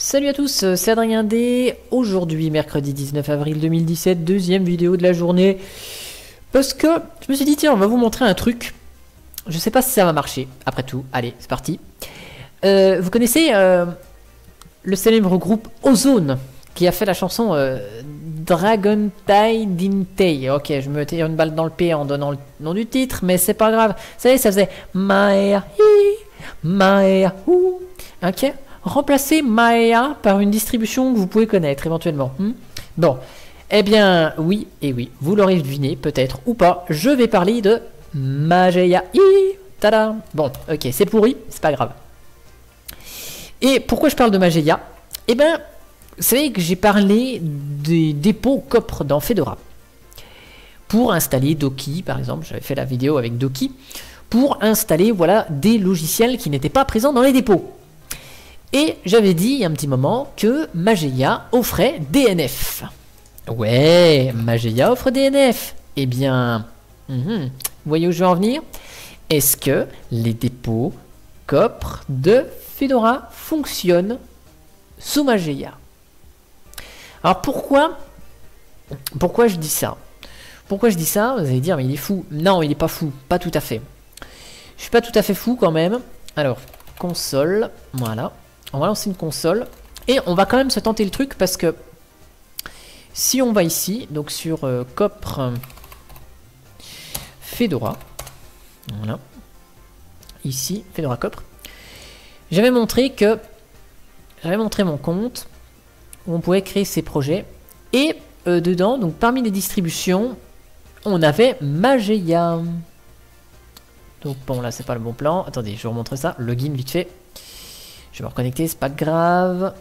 Salut à tous, c'est Adrien D. Aujourd'hui, mercredi 19 avril 2017, deuxième vidéo de la journée. Parce que je me suis dit, tiens, on va vous montrer un truc. Je sais pas si ça va marcher, après tout. Allez, c'est parti. Vous connaissez le célèbre groupe Ozone, qui a fait la chanson Dragon Tai Dintei. Ok, je me tire une balle dans le pied en donnant le nom du titre, mais c'est pas grave. Vous savez, ça faisait Maer Hi, Maer Hu. Ok, remplacez Maya par une distribution que vous pouvez connaître éventuellement. Bon, eh bien, oui, et oui, vous l'aurez deviné, peut-être ou pas, je vais parler de Mageia. Tada. Bon, ok, c'est pourri, c'est pas grave. Et pourquoi je parle de Mageia? Eh ben, vous savez que j'ai parlé des dépôts coffres dans Fedora. Pour installer Doki, par exemple, j'avais fait la vidéo avec Doki, pour installer, voilà, des logiciels qui n'étaient pas présents dans les dépôts. Et j'avais dit il y a un petit moment que Mageia offrait DNF. Ouais, Mageia offre DNF. Eh bien, vous voyez où je veux en venir? Est-ce que les dépôts coffres de Fedora fonctionnent sous Mageia? Alors pourquoi je dis ça? Pourquoi je dis ça? Vous allez dire, mais il est fou. Non, il n'est pas fou, pas tout à fait. Je suis pas tout à fait fou quand même. Alors, console, voilà. On va lancer une console. Et on va quand même se tenter le truc parce que si on va ici, donc sur Copr Fedora, voilà, ici, Fedora Copr, j'avais montré mon compte où on pouvait créer ses projets. Et dedans, donc parmi les distributions, on avait Mageia. Donc bon, là c'est pas le bon plan. Attendez, je vais vous remontrer ça. Login vite fait. Je vais me reconnecter, c'est pas grave.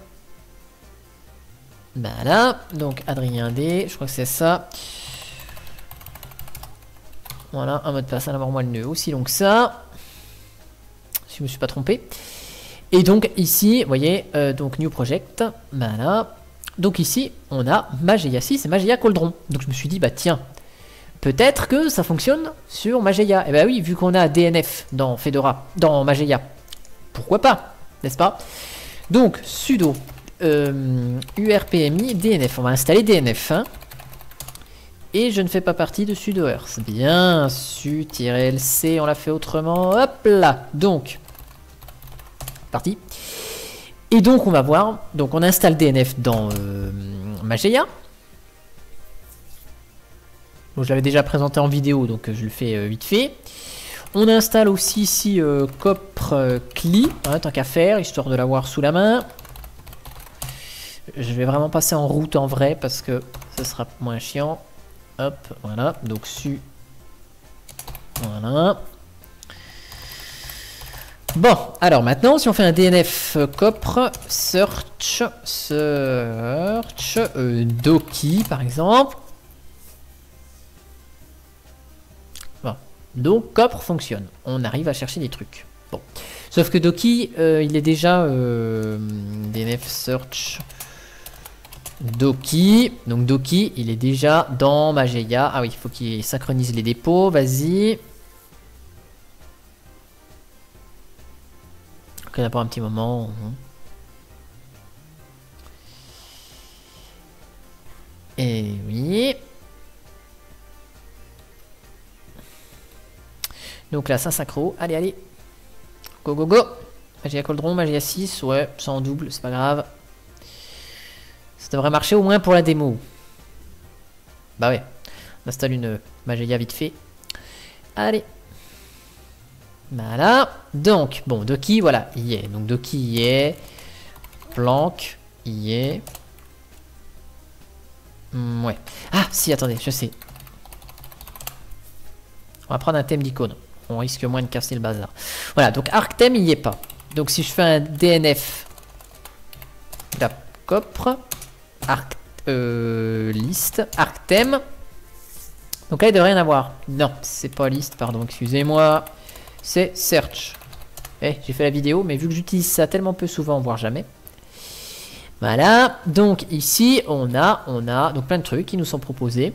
Voilà, donc Adrien D, je crois que c'est ça. Voilà, un mot de passe à l'avoir moi le nœud aussi long que ça. Si je me suis pas trompé. Et donc ici, vous voyez, donc New Project, voilà. Donc ici, on a Mageia 6 et Mageia Cauldron. Donc je me suis dit, bah tiens, peut-être que ça fonctionne sur Mageia. Et bah oui, vu qu'on a DNF dans Fedora, dans Mageia, pourquoi pas, n'est-ce pas? Donc sudo urpmi DNF, on va installer DNF. Hein. Et je ne fais pas partie de sudo earth. Bien, su-lc, on l'a fait autrement. Hop là, donc, parti. Et donc on va voir, donc on installe DNF dans Mageia. Donc, je l'avais déjà présenté en vidéo, donc je le fais vite fait. On installe aussi ici Copr Cli, hein, tant qu'à faire, histoire de l'avoir sous la main. Je vais vraiment passer en route en vrai parce que ce sera moins chiant. Hop, voilà, donc su. Voilà. Bon, alors maintenant, si on fait un DNF Copr search Doki par exemple. Bon, donc Copr fonctionne. On arrive à chercher des trucs. Bon, sauf que Doki, il est déjà DNF search Doki. Donc Doki, il est déjà dans Mageia. Ah oui, il faut qu'il synchronise les dépôts. Vas-y. On a pas un petit moment. Et oui. Donc là, ça synchro. Allez, allez. Go, go, go. Mageia Cauldron, Mageia 6. Ouais, ça en double, c'est pas grave. Ça devrait marcher au moins pour la démo. Bah ouais. On installe une Mageia vite fait. Allez. Voilà. Donc, bon, Doki, voilà, il y est. Donc, Doki y est. Planck y est. Ouais. Ah, si, attendez, je sais. On va prendre un thème d'icône. On risque moins de casser le bazar. Voilà, donc ArcTheme, il n'y est pas. Donc, si je fais un DNF la Copr, liste, ArcTheme. Donc là, il devrait rien avoir. Non, c'est pas liste, pardon, excusez-moi. C'est search. J'ai fait la vidéo, mais vu que j'utilise ça tellement peu souvent, voire jamais. Voilà, donc ici, on a donc plein de trucs qui nous sont proposés.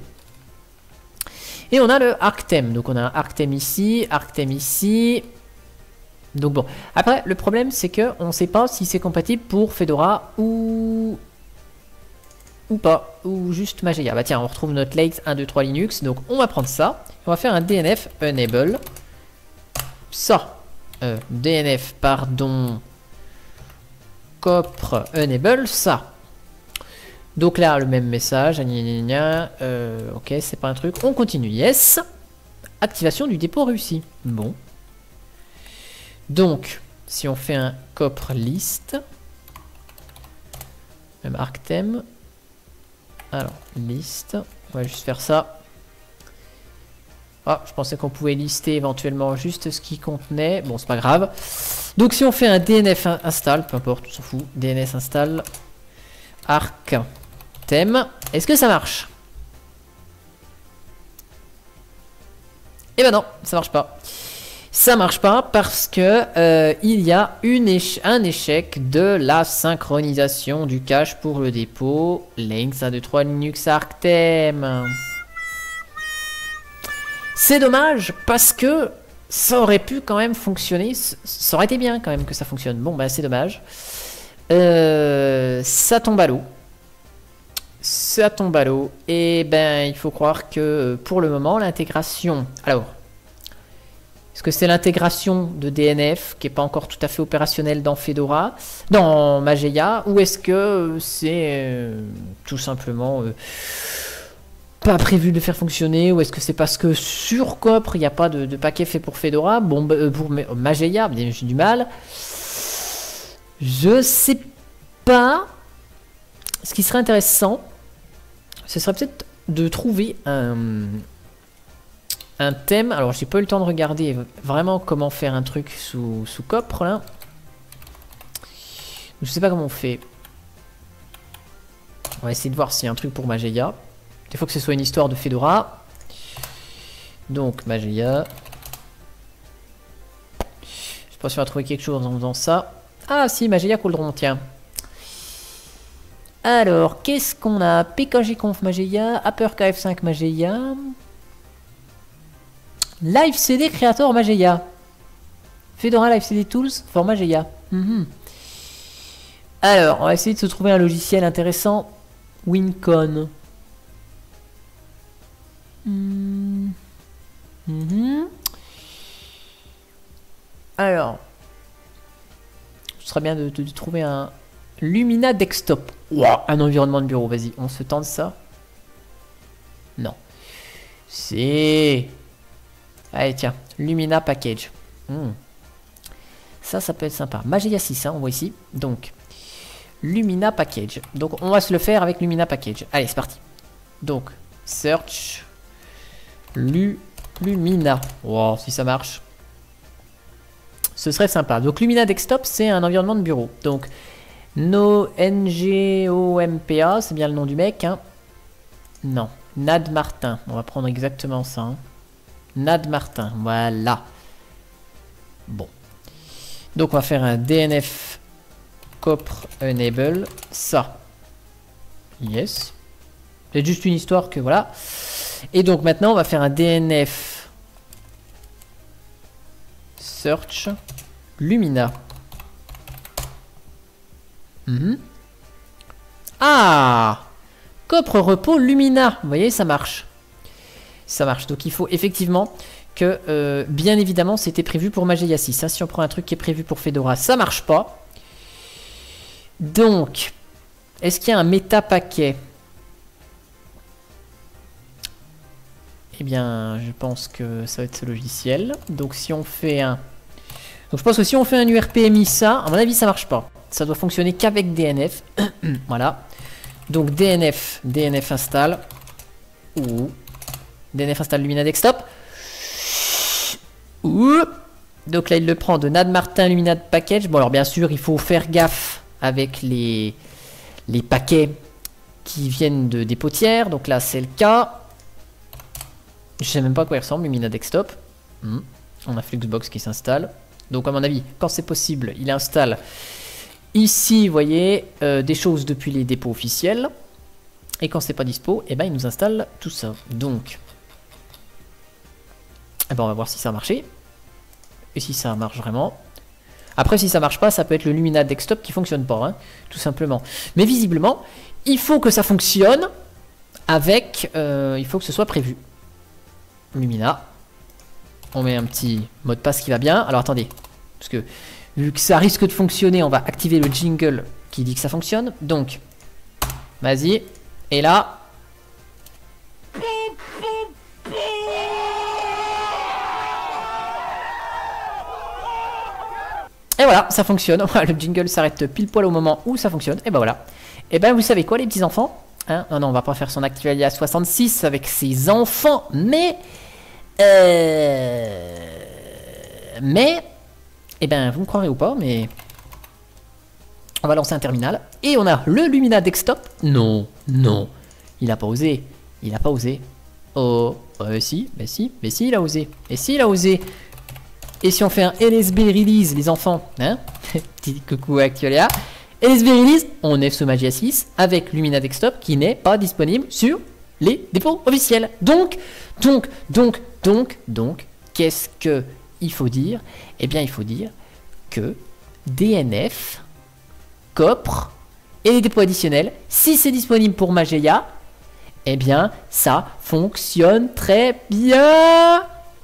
Et on a le ArcTheme. Donc on a un ArcTheme ici, Donc bon, après le problème c'est que on ne sait pas si c'est compatible pour Fedora ou pas, ou juste Mageia. Bah tiens, on retrouve notre Lakes 1, 2, 3 Linux, donc on va prendre ça. On va faire un DNF enable. Ça, DNF, pardon, copr enable, ça. Donc là, le même message, ok, c'est pas un truc, on continue, yes. Activation du dépôt réussi. Bon. Donc, si on fait un copr list, même arctem, alors, list, on va juste faire ça. Ah, je pensais qu'on pouvait lister éventuellement juste ce qui contenait, bon, c'est pas grave. Donc, si on fait un DNF install, peu importe, on s'en fout, DNS install, arctem, est-ce que ça marche? Eh ben non, ça marche pas. Ça marche pas parce que il y a un échec de la synchronisation du cache pour le dépôt Linux 1, 2, 3 Linux Arctem. C'est dommage parce que ça aurait pu quand même fonctionner. Ça aurait été bien quand même que ça fonctionne. Bon bah c'est dommage. Ça tombe à l'eau. Ça tombe à l'eau. Et ben il faut croire que pour le moment l'intégration... Alors... Est-ce que c'est l'intégration de DNF qui n'est pas encore tout à fait opérationnelle dans Fedora, dans Mageia, ou est-ce que c'est tout simplement pas prévu de faire fonctionner, ou est-ce que c'est parce que sur Copr il n'y a pas de paquet fait pour Fedora, bon pour Mageia, j'ai du mal. Je sais pas. Ce qui serait intéressant, ce serait peut-être de trouver un thème. Alors j'ai pas eu le temps de regarder vraiment comment faire un truc sous Copr là. Je sais pas comment on fait. On va essayer de voir s'il y a un truc pour Mageia. Il faut que ce soit une histoire de Fedora. Donc Mageia. Je sais pas si on va trouver quelque chose en faisant ça. Ah si, Mageia Cauldron, tiens. Alors, qu'est-ce qu'on a? PKGconf Mageia, ApperKF5 Mageia. Live CD Creator Mageia. Fedora Live CD Tools for Mageia. Alors, on va essayer de se trouver un logiciel intéressant. Wincon. Alors, ce serait bien de trouver un Lumina Desktop. Wow, un environnement de bureau, vas-y, on se tente ça. Non. C'est... Allez, tiens, Lumina Package. Ça peut être sympa. Mageia 6, hein, on voit ici. Donc, Lumina Package. Donc, on va se le faire avec Lumina Package. Allez, c'est parti. Donc, search Lumina. Wow, si ça marche. Ce serait sympa. Donc, Lumina Desktop, c'est un environnement de bureau. Donc, NGOMPA, c'est bien le nom du mec. Hein. Non, Nad Martin. On va prendre exactement ça. Hein. Nad Martin, voilà. Bon. Donc on va faire un DNF copr enable. Ça. Yes. C'est juste une histoire que voilà. Et donc maintenant on va faire un DNF search Lumina. Ah, copr repos Lumina. Vous voyez, ça marche. Ça marche. Donc il faut effectivement que, bien évidemment, c'était prévu pour Mageia 6. Hein. Si on prend un truc qui est prévu pour Fedora, ça marche pas. Donc, est-ce qu'il y a un méta paquet? Eh bien, je pense que ça va être ce logiciel. Donc si on fait un... Donc je pense que si on fait un URPMI ça, à mon avis, ça marche pas. Ça doit fonctionner qu'avec DNF. Voilà. Donc DNF install. Ou... DNF install Lumina Desktop. Donc là, il le prend de Nad Martin Lumina Package. Bon, alors bien sûr, il faut faire gaffe avec les paquets qui viennent de des potières. Donc là, c'est le cas. Je sais même pas à quoi il ressemble, Lumina Desktop. On a Fluxbox qui s'installe. Donc à mon avis, quand c'est possible, il installe ici, vous voyez, des choses depuis les dépôts officiels. Et quand c'est pas dispo, eh ben, il nous installe tout ça. Donc... Eh ben, on va voir si ça a marché. Et si ça marche vraiment. Après, si ça marche pas, ça peut être le Lumina Desktop qui fonctionne pas, hein, tout simplement. Mais visiblement, il faut que ça fonctionne avec... il faut que ce soit prévu. Lumina. On met un petit mot de passe qui va bien. Alors attendez, parce que vu que ça risque de fonctionner, on va activer le jingle qui dit que ça fonctionne. Donc, vas-y. Et là... Et voilà, ça fonctionne. Le jingle s'arrête pile poil au moment où ça fonctionne. Et ben voilà. Et ben vous savez quoi les petits enfants, hein? Non, non, on va pas faire son actualité à 66 avec ses enfants, mais... eh ben, vous me croirez ou pas, mais... On va lancer un terminal. Et on a le Lumina Desktop. Non, non. Il a pas osé. Il a pas osé. Oh, si, mais si, mais si, il a osé. Et si, il a osé. Et si on fait un LSB release, les enfants, hein? Petit coucou à Actualia. LSB release, on est sur Magia 6 avec Lumina Desktop qui n'est pas disponible sur les dépôts officiels. Donc, qu'est-ce que il faut dire? Eh bien, il faut dire que DNF, Copr et les dépôts additionnels, si c'est disponible pour Magia, eh bien, ça fonctionne très bien.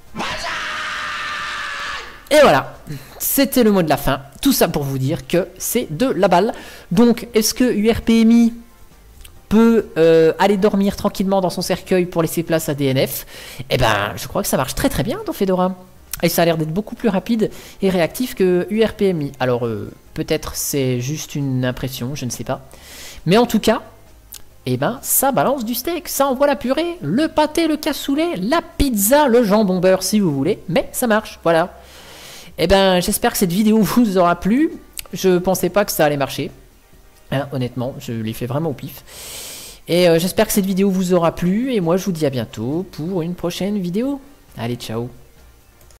Et voilà, c'était le mot de la fin. Tout ça pour vous dire que c'est de la balle. Donc, est-ce que URPMI peut aller dormir tranquillement dans son cercueil pour laisser place à DNF? Eh ben, je crois que ça marche très très bien dans Fedora. Et ça a l'air d'être beaucoup plus rapide et réactif que URPMI. Alors, peut-être c'est juste une impression, je ne sais pas. Mais en tout cas, eh ben, ça balance du steak, ça envoie la purée, le pâté, le cassoulet, la pizza, le jambon beurre si vous voulez. Mais ça marche, voilà. Eh ben, j'espère que cette vidéo vous aura plu. Je pensais pas que ça allait marcher. Hein, honnêtement, je l'ai fait vraiment au pif. Et j'espère que cette vidéo vous aura plu. Et moi, je vous dis à bientôt pour une prochaine vidéo. Allez, ciao.